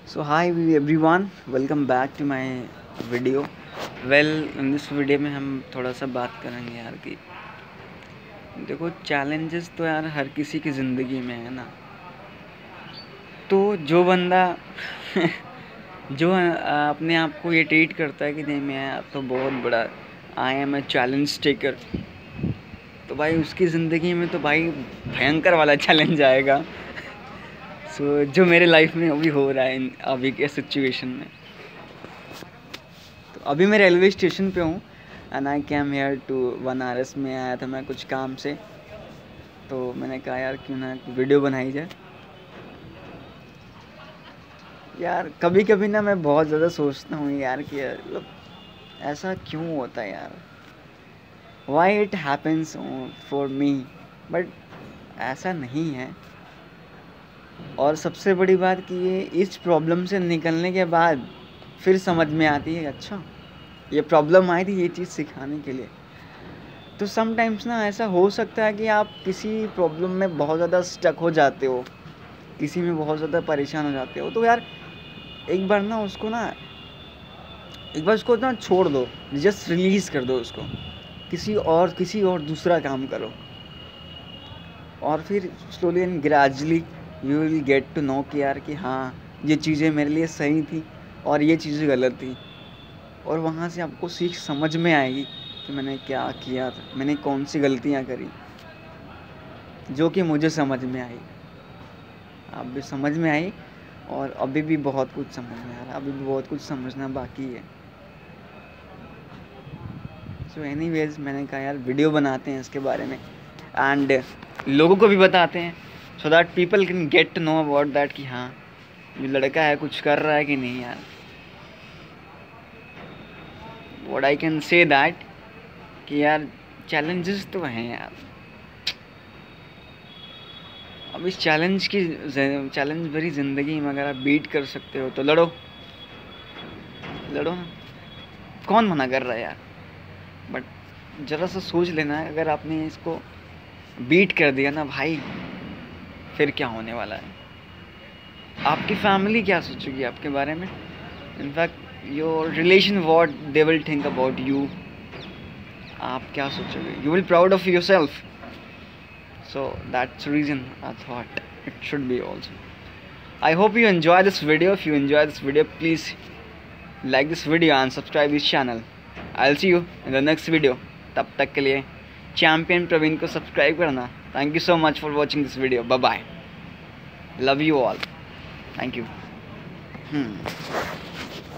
So hi everyone, welcome back to my video. Well, in this video में हम थोड़ा सा बात करेंगे यार कि देखो चैलेंजेस तो यार हर किसी की ज़िंदगी में है ना। तो जो बंदा जो अपने आप को ये ट्रीट करता है कि नहीं मैं तो बहुत बड़ा I am a challenge taker, तो भाई उसकी ज़िंदगी में तो भाई भयंकर वाला चैलेंज आएगा। जो मेरे लाइफ में अभी हो रहा है अभी के सिचुएशन में। तो अभी मैं रेलवे स्टेशन पे हूँ and I came here to Banaras में आया था मैं कुछ काम से। तो मैंने कहा यार क्यों ना वीडियो बनाई जाए। यार कभी कभी ना मैं बहुत ज़्यादा सोचता हूँ यार कि मतलब ऐसा क्यों होता है यार, why it happens for me, but ऐसा नहीं है। और सबसे बड़ी बात कि ये इस प्रॉब्लम से निकलने के बाद फिर समझ में आती है अच्छा ये प्रॉब्लम आई थी ये चीज़ सिखाने के लिए। तो समटाइम्स ना ऐसा हो सकता है कि आप किसी प्रॉब्लम में बहुत ज़्यादा स्टक हो जाते हो, किसी में बहुत ज़्यादा परेशान हो जाते हो, तो यार एक बार उसको ना छोड़ दो, जस्ट रिलीज़ कर दो उसको, किसी और दूसरा काम करो और फिर slowly and gradually you will get to know कि यार कि हाँ ये चीज़ें मेरे लिए सही थी और ये चीज़ें गलत थी। और वहाँ से आपको सीख समझ में आएगी कि मैंने क्या किया था, मैंने कौन सी गलतियाँ करी, जो कि मुझे समझ में आई, अब भी समझ में आई और अभी भी बहुत कुछ समझ में आ रहा है, अभी भी बहुत कुछ समझना बाकी है। सो एनीवेज मैंने कहा यार वीडियो बनाते हैं इसके बारे में एंड लोगों को भी बताते हैं so that people can get to know about that कि हाँ ये लड़का है कुछ कर रहा है कि नहीं यार। What I can say that कि यार चैलेंजेस तो हैं यार। अब इस चैलेंज भरी ज़िंदगी में अगर आप बीट कर सकते हो तो लड़ो ना, कौन मना कर रहा है यार। बट ज़रा सा सोच लेना है, अगर आपने इसको बीट कर दिया ना भाई फिर क्या होने वाला है, आपकी फैमिली क्या सोचेगी आपके बारे में, in fact your relation what they will think about you, आप क्या सोचोगे, you will proud of yourself. So that's the reason I thought it should be also. I hope you enjoy this video. If you enjoy this video, please like this video and subscribe this channel. I'll see you in the next video. तब तक के लिए champion Praveen को subscribe करना। Thank you so much for watching this video. Bye bye. Love you all. Thank you.